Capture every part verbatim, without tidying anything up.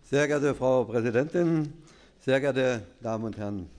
Sehr geehrte Frau Präsidentin, sehr geehrte Damen und Herren!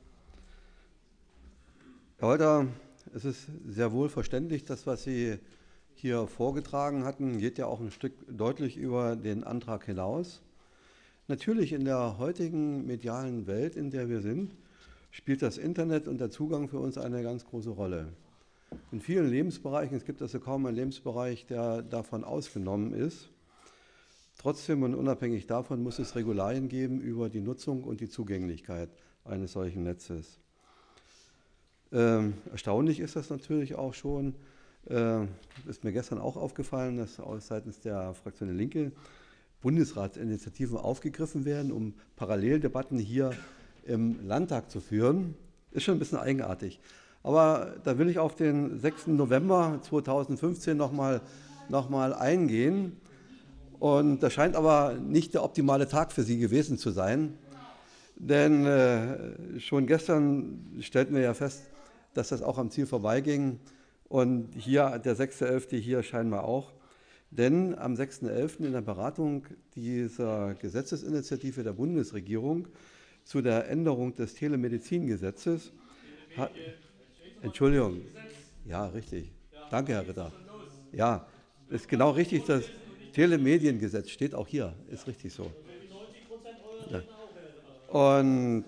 Herr Holter, es ist sehr wohl verständlich, das, was Sie hier vorgetragen hatten, geht ja auch ein Stück deutlich über den Antrag hinaus. Natürlich in der heutigen medialen Welt, in der wir sind, spielt das Internet und der Zugang für uns eine ganz große Rolle. In vielen Lebensbereichen, es gibt also kaum einen Lebensbereich, der davon ausgenommen ist. Trotzdem und unabhängig davon muss es Regularien geben über die Nutzung und die Zugänglichkeit eines solchen Netzes. Ähm, erstaunlich ist das natürlich auch schon, äh, ist mir gestern auch aufgefallen, dass seitens der Fraktion der Linke Bundesratsinitiativen aufgegriffen werden, um Paralleldebatten hier im Landtag zu führen. Ist schon ein bisschen eigenartig. Aber da will ich auf den sechsten November zweitausendfünfzehn noch mal, noch mal eingehen. Und das scheint aber nicht der optimale Tag für Sie gewesen zu sein. Denn äh, schon gestern stellten wir ja fest, dass das auch am Ziel vorbeiging. Und hier der sechste elfte hier scheinbar auch. Denn am sechsten elften in der Beratung dieser Gesetzesinitiative der Bundesregierung zu der Änderung des Telemedizingesetzes hat, Entschuldigung, ja, richtig. Danke, Herr Ritter. Ja, ist genau richtig, das Telemediengesetz steht auch hier, ist richtig so. Ja. Und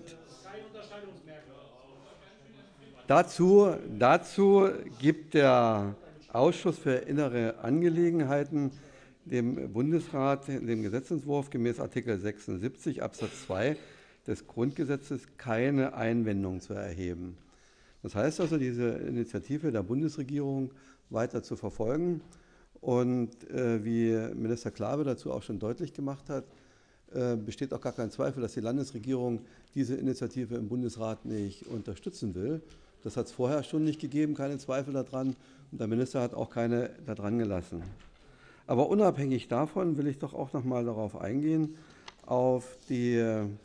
dazu, dazu gibt der Ausschuss für innere Angelegenheiten dem Bundesrat dem Gesetzentwurf gemäß Artikel sechsundsiebzig Absatz zwei des Grundgesetzes keine Einwendung zu erheben. Das heißt also, diese Initiative der Bundesregierung weiter zu verfolgen. Und äh, wie Minister Klave dazu auch schon deutlich gemacht hat, äh, besteht auch gar kein Zweifel, dass die Landesregierung diese Initiative im Bundesrat nicht unterstützen will. Das hat es vorher schon nicht gegeben, keine Zweifel daran. Und der Minister hat auch keine daran gelassen. Aber unabhängig davon will ich doch auch noch mal darauf eingehen, auf die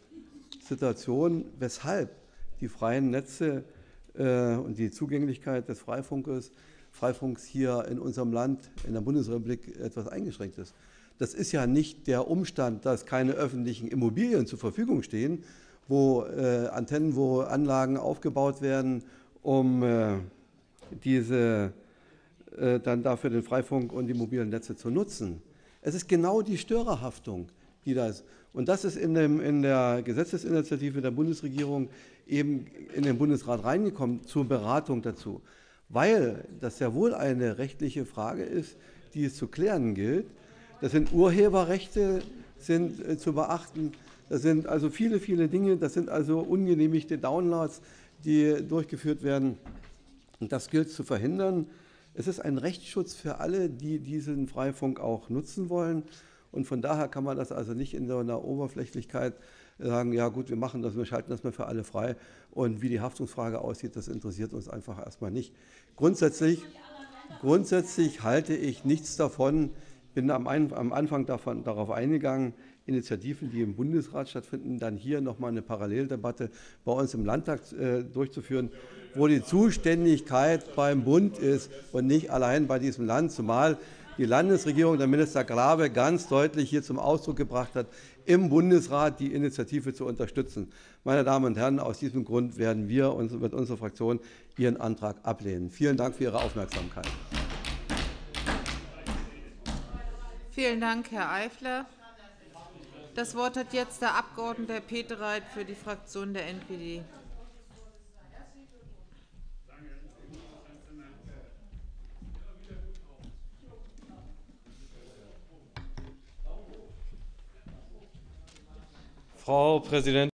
Situation, weshalb die freien Netze äh, und die Zugänglichkeit des Freifunkes, Freifunks hier in unserem Land, in der Bundesrepublik, etwas eingeschränkt ist. Das ist ja nicht der Umstand, dass keine öffentlichen Immobilien zur Verfügung stehen, wo äh, Antennen, wo Anlagen aufgebaut werden, um äh, diese äh, dann dafür den Freifunk und die mobilen Netze zu nutzen. Es ist genau die Störerhaftung, die da ist. Und das ist in, dem, in der Gesetzesinitiative der Bundesregierung eben in den Bundesrat reingekommen, zur Beratung dazu. Weil das ja wohl eine rechtliche Frage ist, die es zu klären gilt. Das sind Urheberrechte, sind äh, zu beachten. Das sind also viele, viele Dinge. Das sind also ungenehmigte Downloads, die durchgeführt werden. Und das gilt zu verhindern. Es ist ein Rechtsschutz für alle, die diesen Freifunk auch nutzen wollen. Und von daher kann man das also nicht in so einer Oberflächlichkeit sagen, ja gut, wir machen das, wir schalten das mal für alle frei. Und wie die Haftungsfrage aussieht, das interessiert uns einfach erstmal nicht. Grundsätzlich, grundsätzlich halte ich nichts davon, bin am, am Anfang davon, darauf eingegangen, Initiativen, die im Bundesrat stattfinden, dann hier nochmal eine Paralleldebatte bei uns im Landtag äh, durchzuführen, wo die Zuständigkeit beim Bund ist und nicht allein bei diesem Land, zumal die Landesregierung, der Minister Klave, ganz deutlich hier zum Ausdruck gebracht hat, im Bundesrat die Initiative zu unterstützen. Meine Damen und Herren, aus diesem Grund werden wir und wird unsere Fraktion Ihren Antrag ablehnen. Vielen Dank für Ihre Aufmerksamkeit. Vielen Dank, Herr Eifler. Das Wort hat jetzt der Abgeordnete Petereit für die Fraktion der N P D. Frau Präsidentin!